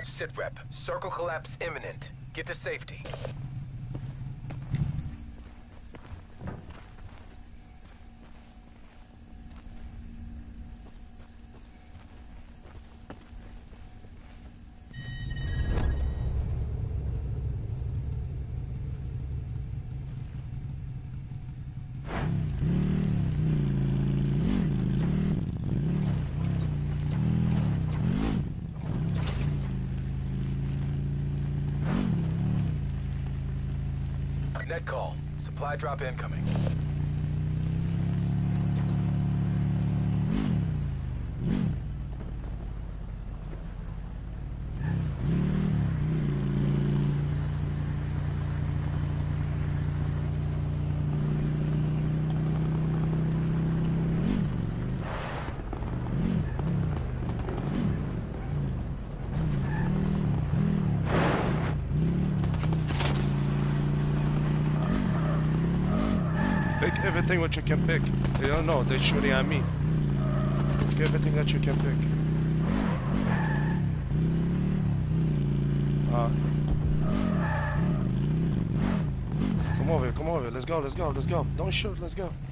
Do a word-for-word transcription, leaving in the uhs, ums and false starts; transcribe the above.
Sitrep. Circle collapse imminent. Get to safety. Net call. Supply drop incoming. Pick everything what you can pick. They don't know, they're shooting at me. Pick everything that you can pick. Uh, come over, come over, let's go, let's go, let's go. Don't shoot, let's go.